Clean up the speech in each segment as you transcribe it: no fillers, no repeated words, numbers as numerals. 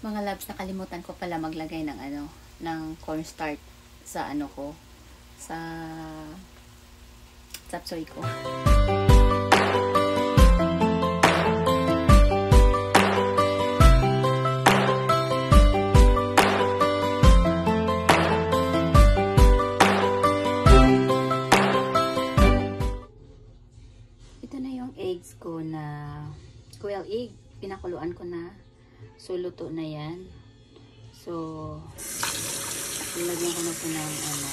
Mga loves, nakalimutan ko pala maglagay ng ng cornstarch sa ko, sa chopsuey ko. Ito na yung eggs ko na quail egg. Pinakuluan ko na. So, luto na yan. So, ilagyan ko na ito ng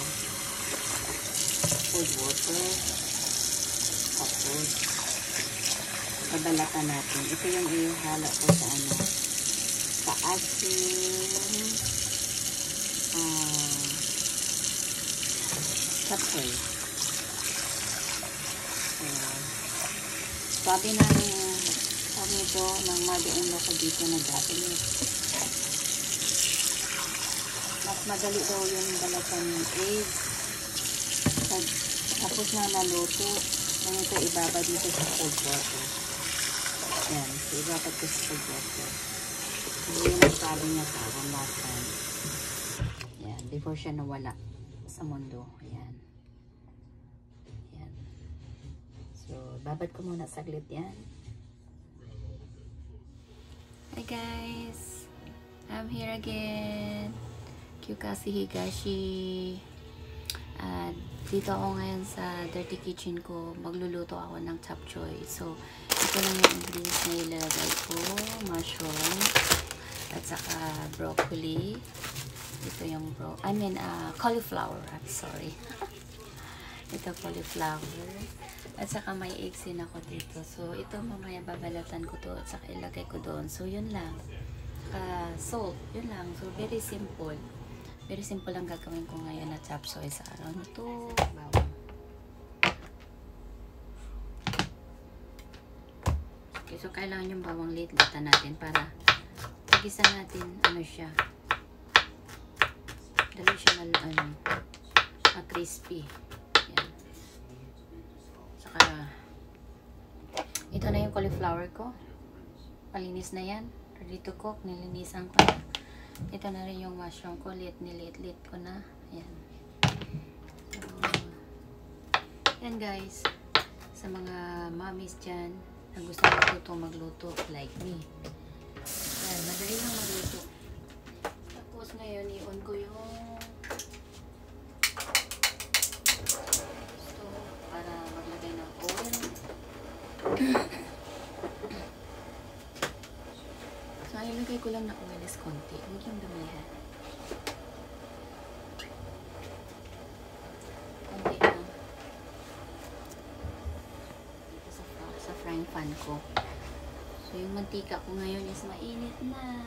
cold water. Tapos, babalatan natin. Ito yung ihala ko sa sa ating chopsuey. Sabi ito ng mother-in-law ko dito na Japanese. Mas madali daw yung balatan ng egg. Tapos na naluto, nang ito ibaba dito sa cold water. Ayan, so ibabad ko sa cold water. Hindi yung sabi niya sa akin last time. Ayan, before siya nawala sa mundo. Ayan. Ayan. So, babad ko muna saglit yan. Hi guys, I'm here again. Kyukasi Higashi. Dito ako ngayon sa dirty kitchen ko. Magluluto ako ng chopsuey. So, ito lang yung ingredients na ilalagay ko. Mushroom. At saka broccoli. Ito yung cauliflower. I'm sorry. Ito cauliflower. At saka may eggs din ako dito. So, ito mamaya babalatan ko to at saka ilagay ko doon. So, yun lang. Salt. Yun lang. So, very simple. Very simple lang gagawin ko ngayon na chopsuey sa araw na to. Bawang. Okay, so kailangan yung bawang lit-litan natin para pag-isa natin, siya. Dali siya crispy. Ito na yung cauliflower ko. Malinis na yan. Ready to cook. Nilinisan ko na. Ito na rin yung mushroom ko. Niliit ko na. Ayan. So, yan guys. Sa mga mommies dyan na gusto magluto like me. Ayan. Madali lang magluto. Tapos ngayon, i-on ko yung para maglagay ng oil. So, ilagay ko lang na oil is konti. Huwag yung dumihan. Konti lang. Dito sa frying pan ko. So, yung mantika ko ngayon is mainit na.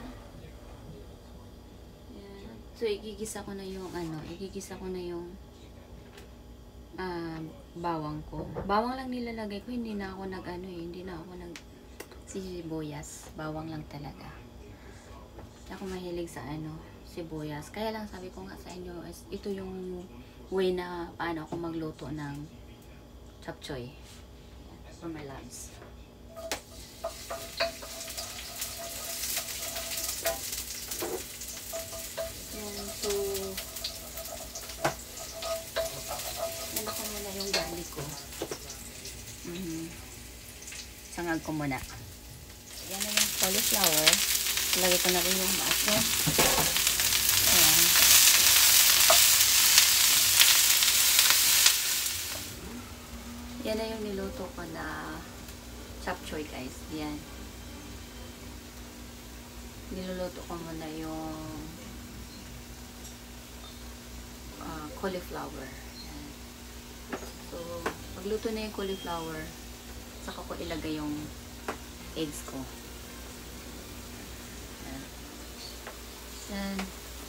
Yan. So, igigisa ko na yung bawang ko. Bawang lang nilalagay ko, hindi na ako sibuyas. Bawang lang talaga. Hindi ako mahilig sa sibuyas. Kaya lang sabi ko nga sa inyo, ito yung way na paano ako magluto ng chopsuey. For my loves. Yan, so yung garlic ko. Sangag ko muna. Yan na yung cauliflower. Lagay ko na rin yung mushroom. Ayan. Yan na yung niluto ko na chopsuey guys. Yan. Niluluto ko muna yung cauliflower. So, pagluto na yung cauliflower, saka ko ilagay yung eggs ko. Yan.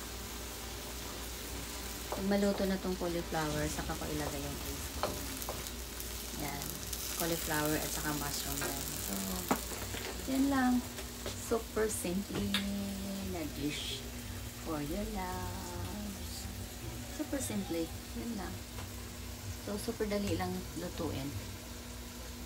Pag maluto na tong cauliflower, saka ko ilagay yung eggs ko. Yan. Cauliflower at saka mushroom yan. So, yan lang. Super simple na dish for your loves. Super simple. Yan lang. So, super dali lang lutuin.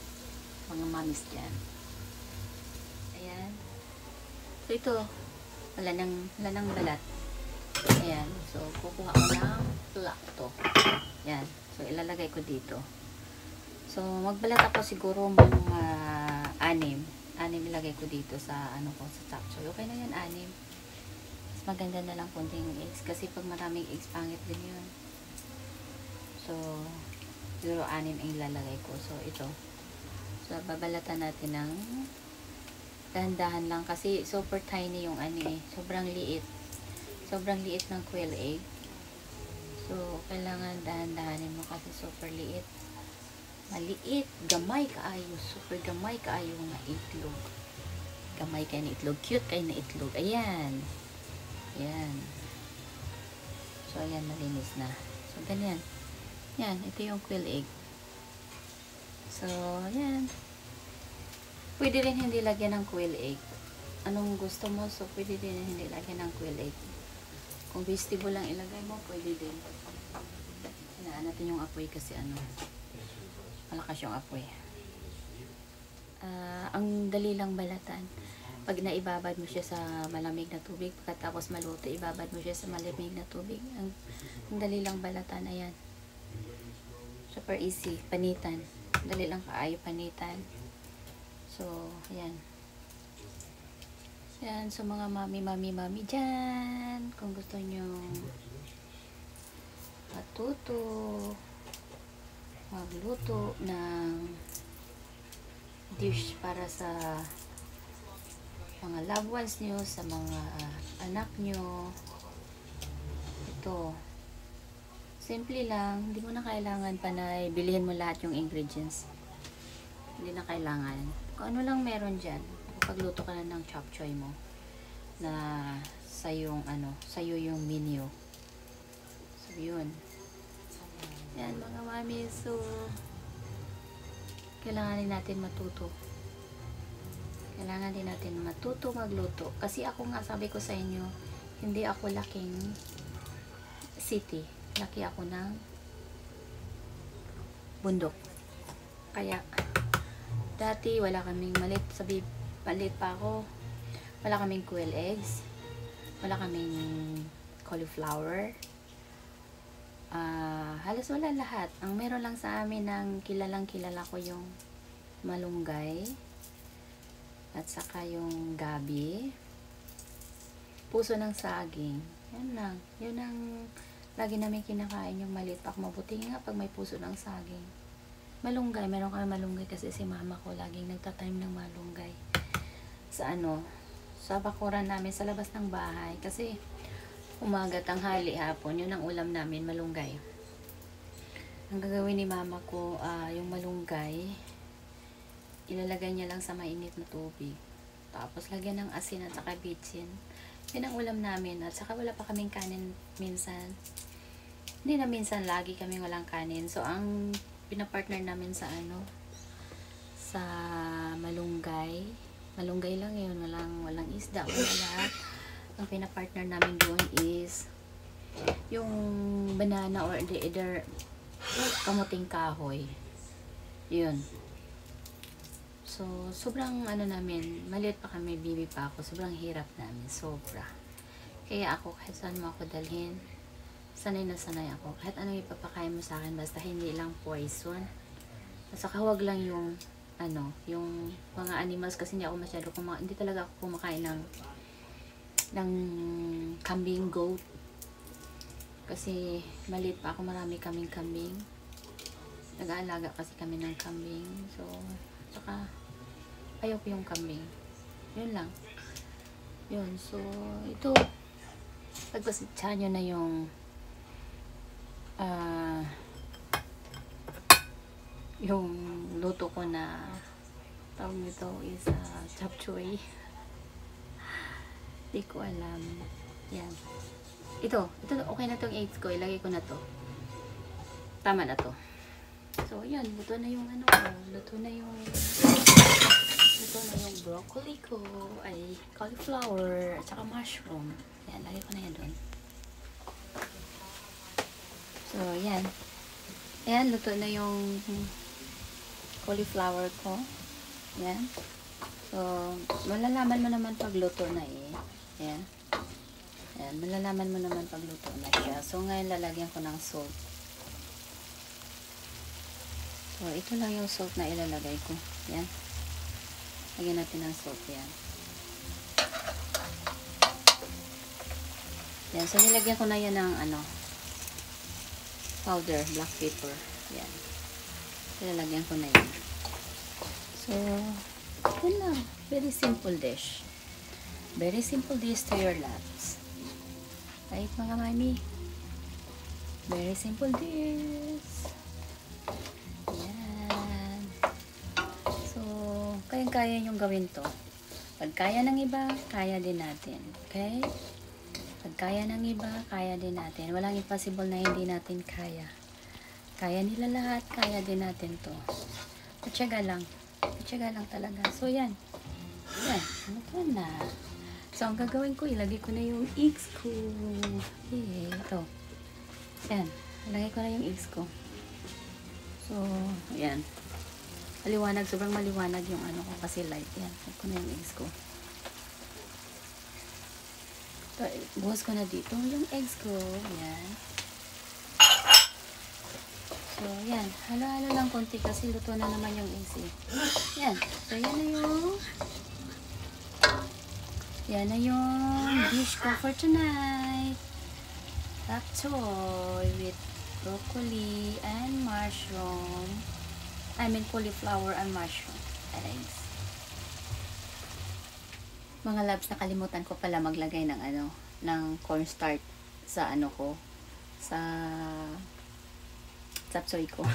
Mga mommies dyan. Ayan. So, ito. wala nang balat. Ayan. So, kukuha ko ng plato. Ayan. So, ilalagay ko dito. So, magbalat ako siguro mga 6. 6 ilagay ko dito sa ano ko, sa chopsuey. Okay na yan, 6. Mas maganda na lang konting eggs. Kasi pag maraming eggs, pangit din yun. So, siguro 6 ang ilalagay ko. So, ito. So, babalatan natin ng dahan-dahan lang. Kasi super tiny yung ano eh. Sobrang liit. Sobrang liit ng quail egg. So, kailangan dahan-dahanin mo kasi super liit. Maliit, gamay kaayo, super gamay kaayo nga itlog. Gamay kayo na itlog, cute kayo na itlog. Ayan. Ayan. So, ayan, malinis na. So, ganyan. Yan, ito yung quail egg. So, ayan. Pwede rin hindi lagyan ng quail egg. Anong gusto mo? So, pwede din hindi lagyan ng quail egg. Kung vegetable lang ilagay mo, pwede din. Hinaan natin yung apoy kasi ano, malakas yung apoy. Ang dali lang balatan. Pag naibabad mo siya sa malamig na tubig, pagkatapos maluto, ibabad mo siya sa malamig na tubig. Ang dali lang balatan, ayan. Super easy, panitan. Dali lang kaayo panitan. So, ayan. Ayan, so mga mami dyan, kung gusto nyo magluto ng dish para sa mga loved ones nyo, sa mga anak nyo. Ito, simple lang, hindi mo na kailangan pa na bilhin mo lahat yung ingredients. Hindi na kailangan. Kung ano lang meron dyan, pagluto ka na ng chopsuey mo na sa'yo yung menu. So, yun. Yan, mga mami. So, kailangan din natin matuto. Kailangan din natin matuto magluto. Kasi ako nga, sabi ko sa inyo, hindi ako laking city. Laki ako ng bundok. Kaya, dati wala kaming maliit pa ako. Wala kaming quail eggs. Wala kaming cauliflower. Halos wala lahat. Ang meron lang sa amin ng kilala ko yung malunggay at saka yung gabi, puso ng saging. Yan lang. Yun ang lagi namin kinakain, yung maliit pa. Mabuti nga pag may puso ng saging. Malunggay, meron kami malunggay kasi si mama ko laging nagtatanim ng malunggay sa bakuran namin sa labas ng bahay. Kasi umaga, tanghali, hapon, yun ang ulam namin, malunggay. Ang gagawin ni mama ko, yung malunggay, ilalagay niya lang sa mainit na tubig. Tapos lagyan ng asin at saka bitsin. Yun ang ulam namin. At saka wala pa kaming kanin minsan. Hindi na minsan, lagi kaming walang kanin. So, ang pinapartner namin sa sa malunggay. Malunggay lang yun. Walang isda. Wala. Ang pinapartner namin doon is yung banana or either kamuting kahoy. Yun. So, sobrang namin, maliit pa kami, baby pa ako, sobrang hirap namin, sobra. Kaya ako, kahit saan mo ako dalhin, sanay na sanay ako. Kahit ano ipapakain mo sa akin, basta hindi lang poison. At saka huwag lang yung, yung mga animals, kasi hindi ako masyado hindi talaga ako kumakain ng kambing, goat. Kasi maliit pa ako, marami kaming kambing. Nag-aalaga kasi kami ng kambing. So, saka ayaw ko yung kambing. Yun lang. Yun. So, ito, pagpasitsa nyo na yung luto ko na tawag nito is chopsuey. Hindi ko alam. Yan. Ito, okay na tong eggs ko. Ilagay ko na to. Tama na to. So, yan. Luto na yung luto na yung broccoli ko. Ay, cauliflower. At saka mushroom. Yan. Lagay ko na yan doon. So, yan. Ayan, luto na yung cauliflower ko. Yan. So, malalaman mo naman pag luto na eh. Ayan. Ayan, malalaman mo naman pag luto na siya. So, ngayon lalagyan ko ng salt. So, ito lang yung salt na ilalagay ko. Yan. Lagyan natin ng salt. Yan. Yan. So, nilagyan ko na yan ng powder, black pepper. Yan. Ilalagyan ko na yan. So, yun lang. Very simple dish. Very simple dish to your loves. Right, mga mami? Very simple dish. Yan. So, kayang-kaya niyong gawin to. Pag kaya ng iba, kaya din natin. Okay? Pag kaya ng iba, kaya din natin. Walang impossible na hindi natin kaya. Kaya nila lahat, kaya din natin to. Patyaga lang. Patyaga lang talaga. So, yan. Yan. Ito na. So, ang gagawin ko, ilagay ko na yung eggs ko. Okay, ito. Yan. Ilagay ko na yung eggs ko. So, yan. Maliwanag. Sobrang maliwanag yung ko kasi light. Yan. Ilagay ko na yung eggs ko. Ito, buhos ko na dito yung eggs ko. Yan. So, yan. Halo-halo lang konti kasi luto na naman yung eggs eh. Yan. So, yan na yung dish ko for tonight. Chopsuey with broccoli and mushroom. I mean cauliflower and mushroom. Eggs. Mga loves, nakalimutan ko pala maglagay ng ng cornstarch sa ko, sa chopsuey ko.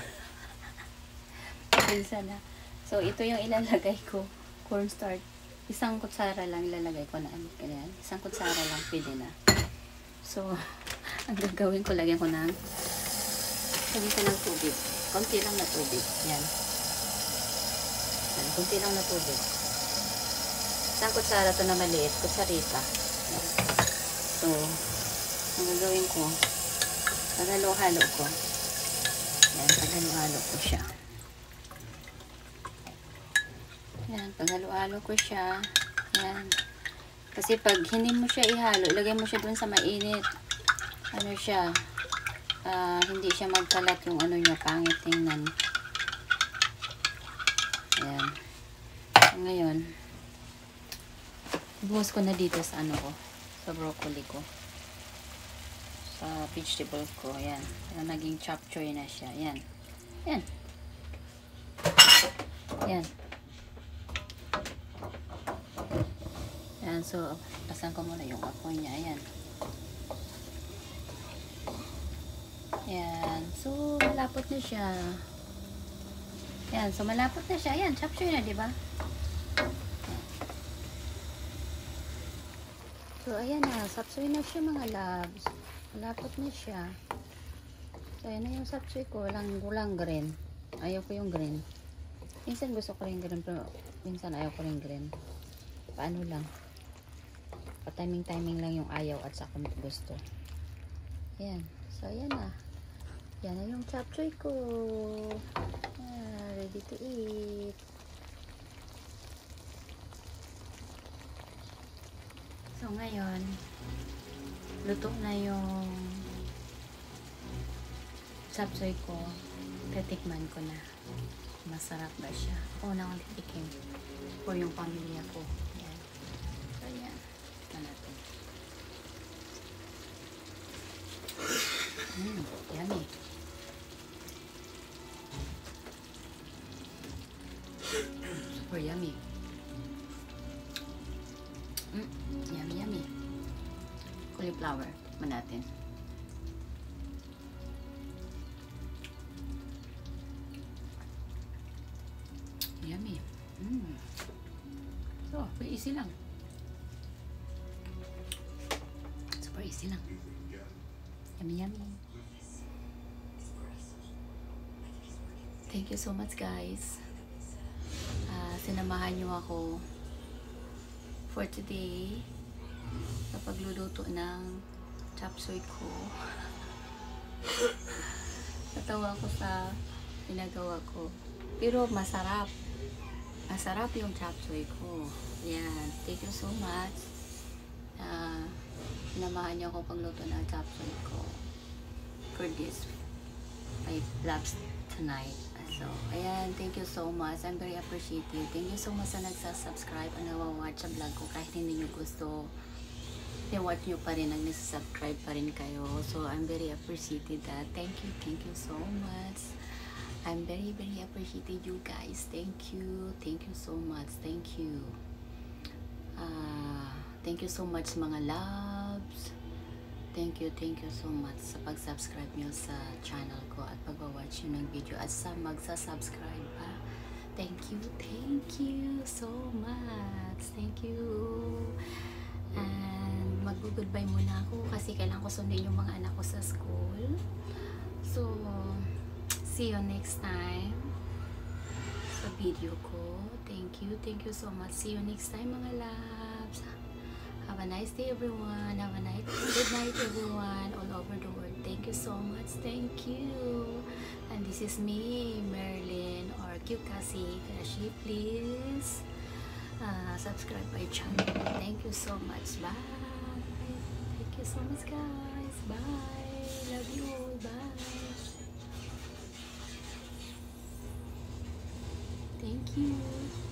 Sana. So, ito yung ilalagay ko, cornstarch. Isang kutsara lang ilalagay ko na ganyan. Isang kutsara lang, pwede na. So, ang gagawin ko, lagyan ko ng tubig. Konti lang na tubig. Yan. Yan, konti lang na tubig. Isang kutsara to na maliit, kutsarita. Yan. So, ang gagawin ko, paghalo-halo ko. Yan, paghalo-halo ko siya. Yan, paghalo-halo ko siya. Yan. Kasi pag hindi mo siya ihalo, ilagay mo siya dun sa mainit. Siya, hindi siya magkalat yung niya, pangit tingnan. Yan. So, ngayon, buhos ko na dito sa ko, sa broccoli ko. Sa vegetable ko. Yan. Yan, naging chopsuey na siya. Yan. Yan. Yan. Yan, so, pasan ko muna yung apoy niya. Ayan. Yan. So, malapot na siya. Yan. So, malapot na siya. Ayan, chopsuey na, diba? So, ayan na. Chopsuey na siya, mga loves. Malapot na siya. So, ayan na yung chopsuey ko. Walang green. Ayaw ko yung green. Minsan gusto ko rin green, pero minsan ayaw ko rin green. Paano lang? Timing lang yung ayaw at saka gusto. Yan. So, ayan na. Yan na yung chopsuey ko. Ready to eat. So, ngayon, luto na yung chopsuey ko. Titikman ko na. Masarap ba siya? Ako na akong titikim for yung pamilya ko. Yan. So, yan. Natin. Yummy. Super yummy. Yummy. Cauliflower. Man natin. Yummy. So, very easy lang. Super easy lang. Yummy. Thank you so much, guys. Sinamahan nyo ako for today sa pagluluto ng chopsuey ko. Natawa ko sa ginagawa ko. Pero masarap. Masarap yung chopsuey ko. Yan. Thank you so much. Sinamahan niyo ako pagluto ng chopsuey ko for this 5 labs tonight. So, ayan, thank you so much. I'm very appreciative. Thank you so much sa nagsasubscribe at nawawatch sa vlog ko kahit hindi niyo gusto. I-watch nyo pa rin, nag-subscribe pa rin kayo. So, I'm very appreciative that. Thank you so much. I'm very appreciative you guys. Thank you so much. Thank you so much mga loves. Thank you so much sa pag-subscribe nyo sa channel ko at pag-watch nyo ng video at sa magsasubscribe pa. Thank you so much. Thank you. And mag-goodbye muna ako kasi kailangan ko sundin yung mga anak ko sa school. So, see you next time sa video ko. Thank you so much. See you next time mga loves. Have a nice day everyone. Have a good night everyone all over the world. Thank you so much. Thank you. And this is me, Marilyn or Kyukasi. Please subscribe my channel. Thank you so much. Bye. Thank you so much guys. Bye. Love you all. Bye. Thank you.